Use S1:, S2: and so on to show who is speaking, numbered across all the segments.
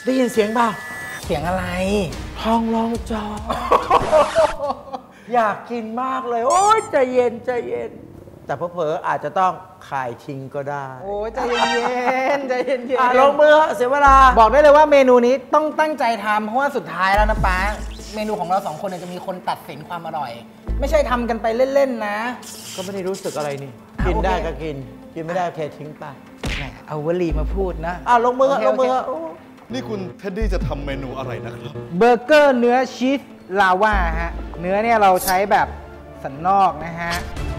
S1: ได้ยินเสียงเปล่า
S2: เสียงอะไร
S1: ทองรองจอ อยากกินมากเลยโอ้ยใจเย็นใจเย็นแต่เผลอๆอาจจะต้องขายทิ้งก็ได้
S2: โอ้ยใจเย็นใจเย็น
S1: ลงมือเสียเวลา
S2: บอกได้เลยว่าเมนูนี้ต้องตั้งใจทำเพราะว่าสุดท้ายแล้วนะป๊าเมนูของเราสองคนจะมีคนตัดสินความอร่อยไม่ใช่ทำกันไปเล่นๆนะ
S1: ก็ไม่ได้รู้สึกอะไรนี่กินได้ก็กินไม่ได้โอเคทิ้งไป
S2: แหมเอาวลีมาพูดนะ
S1: ลงมือลงมือ
S3: นี่คุณเท็ดดี้จะทำเมนูอะไรนะครับ
S2: เบอร์เกอร์เนื้อชีสลาว่าฮะเนื้อเนี่ยเราใช้แบบสันนอกนะฮะ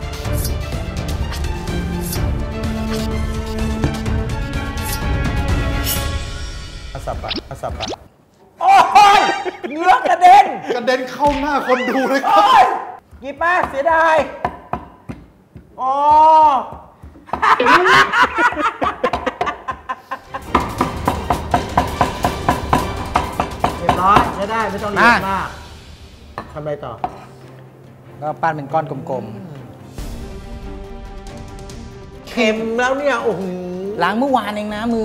S1: สับโอ้ยเนื้อกระเด็น
S3: เข้าหน้าคนดูเลยครับ
S1: หยิบมาเสียดายอ๋อเรียบร้อยใช้ได้ไม่ต้องเยอะมากทำอะไรต่อ
S2: ก็ปั้นเป็นก้อนกลม
S1: ๆเค็มแล้วเนี่ยโอ้โห
S2: ล้างเมื่อวานเองนะมือ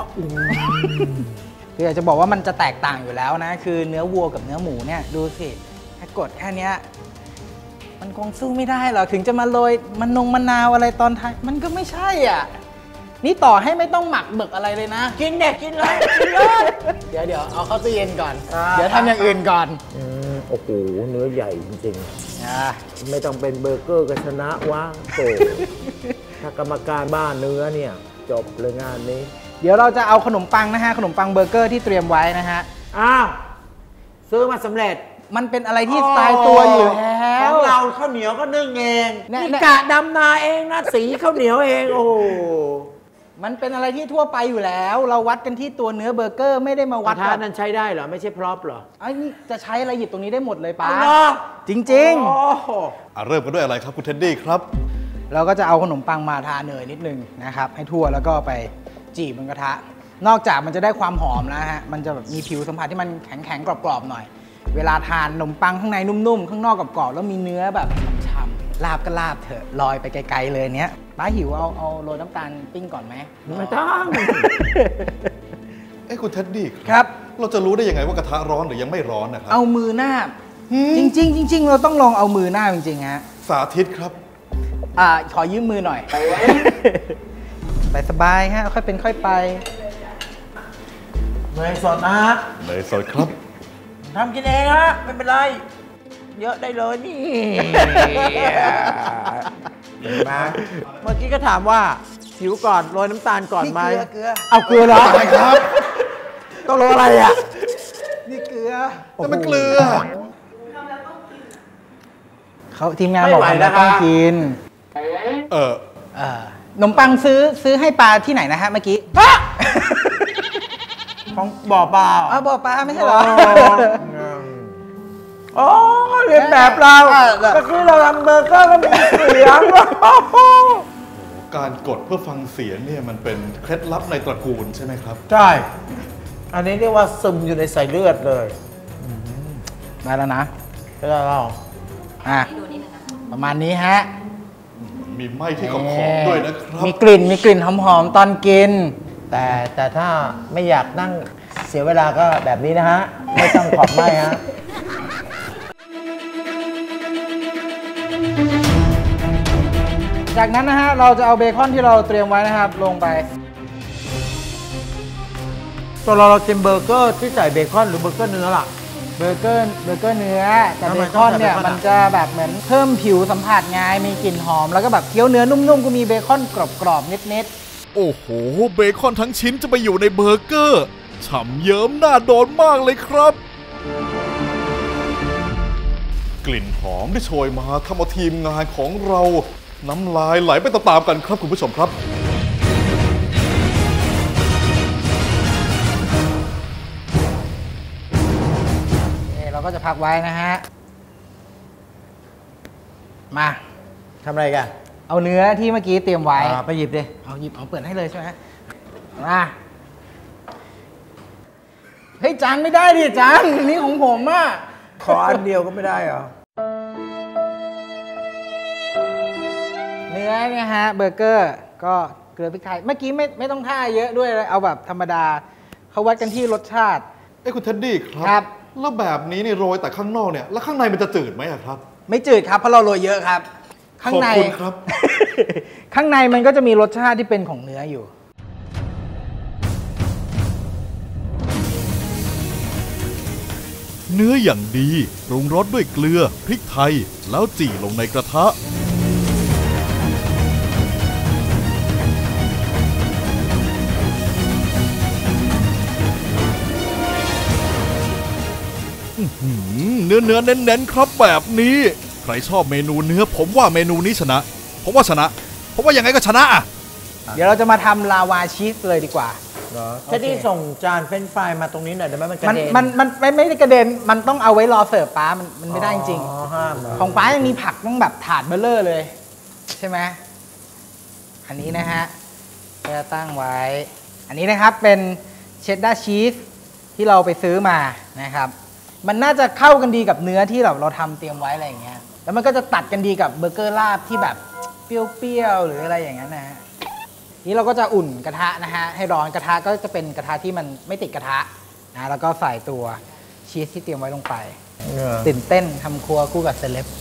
S2: คืออยากจะบอกว่ามันจะแตกต่างอยู่แล้วนะคือเนื้อวัวกับเนื้อหมูเนี่ยดูสิแค่กดแค่นี้มันคงสู้ไม่ได้หรอกถึงจะมาโรยมะนาวอะไรตอนท้ายมันก็ไม่ใช่อ่ะนี่ต่อให้ไม่ต้องหมักเบิกอะไรเลยนะ
S1: กินเด็กกินเลย
S2: เดี๋ยวเอาเข้าตู้เย็นก่อนเดี๋ยวทำอย่างอื่นก่อน
S1: โอ้โหเนื้อใหญ่จริงๆไม่ต้องเป็นเบอร์เกอร์ก็ชนะว่างโตถ้ากรรมการบ้านเนื้อเนี่ยจบเลยงานนี้
S2: เดี๋ยวเราจะเอาขนมปังนะฮะขนมปังเบอร์เกอร์ที่เตรียมไว้นะฮะ
S1: ซื้อมาสำเร็จ
S2: มันเป็นอะไรที่ตายตัวอยู่แล้ว
S1: ของเราข้าวเหนียวก็นึ่งเองนี่กะดำนาเองนะสีข้าวเหนียวเองโอ้
S2: มันเป็นอะไรที่ทั่วไปอยู่แล้วเราวัดกันที่ตัวเนื้อเบอร์เกอร์ไม่ได้มาวัด
S1: กระทะนั้นใช้ได้เหรอไม่ใช่พร็อพเหรอ
S2: ไอ้นี่จะใช้อะไรหยิบตรงนี้ได้หมดเลยป้าจริง
S3: เริ่มกันด้วยอะไรครับคุณเท็ดดี้ครับ
S2: เราก็จะเอาขนมปังมาทาเนยนิดนึงนะครับให้ทั่วแล้วก็ไปจีบบนกระทะนอกจากมันจะได้ความหอมแล้วฮะมันจะแบบมีผิวสัมผัสที่มันแข็งๆกรอบๆหน่อยเวลาทานขนมปังข้างในนุ่มๆข้างนอกกรอบๆแล้วมีเนื้อแบบฉ่ำๆลาบก็ลาบเถอะลอยไปไกลๆเลยเนี้ยป้าหิวเอาโรยน้ำตาลปิ้งก่อนไหม
S1: ไม่ต้อง
S3: คุณเท็ดดี้
S2: ครับ
S3: เราจะรู้ได้ยังไงว่ากระทะร้อนหรือยังไม่ร้อนนะครับ
S2: เอามือหน้าจริงเราต้องลองเอามือหน้าจริงๆฮะ
S3: สาธิตครับ
S2: ขอยืมมือหน่อยสบายฮะค่อยเป็นค่อยไป
S1: เนยสดนะ
S3: เนยสดครับ
S1: ทำกินเองฮะไม่เป็นไรเยอะได้เลยนี่เห็นไหมเมื่อกี้ก็ถามว่าหิวก่อนโรยน้ำตาลก่อนไหม
S2: เกลือเอาเกลือเหรอ
S3: ครับ
S1: ต้องโรยอะไรอ่ะ
S2: นี่เกลือ
S3: แต่มันเกลือ
S2: เขาทีมงานบอกว่าต้องกินขนมปังซื้อให้ปลาที่ไหนนะฮะเมื่อกี้
S1: ของบ่อปลา
S2: บ่อปลาไม่ใช่เหรอ
S1: อ๋อเรียนแบบเราก็คือเราทำเบอร์เกอร์ก็มีเสียง
S3: การกดเพื่อฟังเสียงเนี่ยมันเป็นเคล็ดลับในตระกูลใช่ไหมครับ
S1: ใช่อันนี้เรียกว่าซึมอยู่ในสายเลือดเลย
S2: ได้แล้วนะ
S1: ได้แล้ว
S2: ประมาณนี้ฮะ
S3: มีไหม้ที่ขอบด้วยนะครับ
S2: มีกลิ่นหอมๆตอนกิน
S1: แต่ถ้าไม่อยากนั่งเสียเวลาก็แบบนี้นะฮะไม่ต้องขอบไหม้ฮะ
S2: จากนั้นนะฮะเราจะเอาเบคอนที่เราเตรียมไว้นะครับลงไป
S1: ตัวเรากินเบอร์เกอร์ที่ใส่เบคอนหรือเบอร์เกอร์เนื้อล่ะ
S2: เบอร์เกอร์เนื้อแต่เบคอนเนี่ยมันจะแบบเหมือนเพิ่มผิวสัมผัสไงมีกลิ่นหอมแล้วก็แบบเคี้ยวเนื้อนุ่มๆก็มีเบคอนกรอบๆนิด
S3: โอ้โหเบคอนทั้งชิ้นจะไปอยู่ในเบอร์เกอร์ฉ่ำเยิ้มน่าโดนมากเลยครับกลิ่นหอมที่โชยมาทำเอาทีมงานของเราน้ำลายไหลไปตามๆกันครับคุณผู้ชมครับ
S2: เราก็จะพักไว้นะฮะมา
S1: ทำอะไรกัน
S2: เอาเนื้อที่เมื่อกี้เตรียมไว้
S1: ไปหยิบดิ
S2: เอาเปิดให้เลยใช่ไหมมาเฮ้ยจานไม่ได้ดิจานนี่ของผมอ่ะ
S1: ขออันเดียวก็ไม่ได้เหรอ
S2: เนื้อเนี่ยฮะเบอร์เกอร์ก็เกลือพริกไทยเมื่อกี้ไม่ต้องท่าเยอะด้วยเอาแบบธรรมดาเขาวัดกันที่รสชาติ
S3: คุณเท็ดดี้ครับแล้วแบบนี้นี่โรยแต่ข้างนอกเนี่ยแล้วข้างในมันจะจืดไหมครับ
S2: ไม่จืดครับเพราะเราโรยเยอะครับข้างใน
S3: ขอบคุณครับ
S2: ข้างในมันก็จะมีรสชาติที่เป็นของเนื้ออยู่
S3: เนื้ออย่างดีปรุงรสด้วยเกลือพริกไทยแล้วจี่ลงในกระทะเนื้อเน้นๆครับแบบนี้ใครชอบเมนูเนื้อผมว่าเมนูนี้ชนะผมว่ายังไงก็ชนะอ่ะ
S2: เดี๋ยวเราจะมาทำลาวาชีสเลยดีกว่า
S1: แค่ที่ส่งจานเฟรนช์ฟรายมาตรงนี้หน่อยได้ไหมมันกระเด็น
S2: มันไม่ได้กระเด็นมันต้องเอาไว้รอเสิร์ฟป้ามันไม่ได้จริงของป้ายังมีผักต้องแบบถาดเบลเลอร์เลยใช่ไหมอันนี้นะฮะจะตั้งไว้อันนี้นะครับเป็นเชดดาร์ชีสที่เราไปซื้อมานะครับมันน่าจะเข้ากันดีกับเนื้อที่เราทำเตรียมไว้อะไรอย่างเงี้ยแล้วมันก็จะตัดกันดีกับเบอร์เกอร์ลาบที่แบบเปรี้ยวๆหรืออะไรอย่างเงี้ยนะฮะนี้เราก็จะอุ่นกระทะนะฮะให้ร้อนกระทะก็จะเป็นกระทะที่มันไม่ติดกระทะนะแล้วก็ใส่ตัวชีสที่เตรียมไว้ลงไปตื่นเต้นทำครัวคู่กับเซเลบ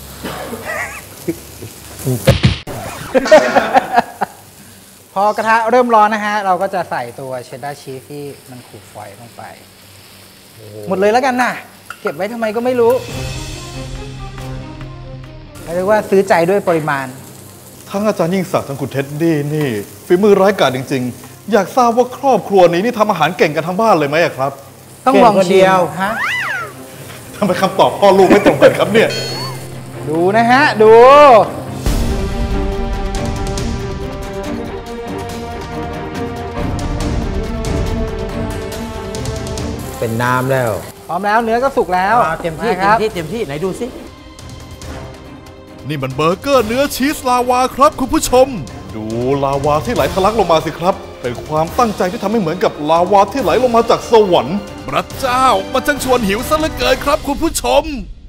S2: พอกระทะเริ่มร้อนนะฮะเราก็จะใส่ตัวเชดดาร์ชีสที่มันขูดฝอยลงไปหมดเลยแล้วกันนะเก็บไว้ทำไมก็ไม่รู้เรียกว่าซื้อใจด้วยปริมาณ
S3: ทั้งอาจารย์ยิ่งศักดิ์ทั้งคุณเท็ดดี้นี่ฝีมือร้ายกาจจริงๆอยากทราบว่าครอบครัวนี้นี่ทำอาหารเก่งกันทั้งบ้านเลยไหมครับ
S2: ต้องลองชิมฮะ
S3: ทำไมคำตอบพ่อลูกไม่ตรงกันครับเนี่ย
S2: ดูนะฮะดู
S1: เป็นน้ำแล้ว
S2: พร้อมแล้วเนื้อก็สุกแล้ว
S1: เต็มที่ไหนดูสิ
S3: นี่มันเบอร์เกอร์เนื้อชีสลาวาครับคุณผู้ชมดูลาวาที่ไหลทะลักลงมาสิครับเป็นความตั้งใจที่ทำให้เหมือนกับลาวาที่ไหลลงมาจากสวรรค์พระเจ้ามันช่างชวนหิวซะเหลือเกินครับคุณผู้ชม